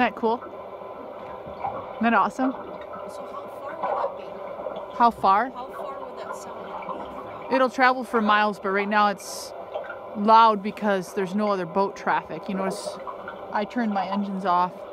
that cool? Isn't that awesome? So how far would that be? How far? How far would that sound be? It'll travel for miles, but right now it's loud because there's no other boat traffic. You notice I turned my engines off.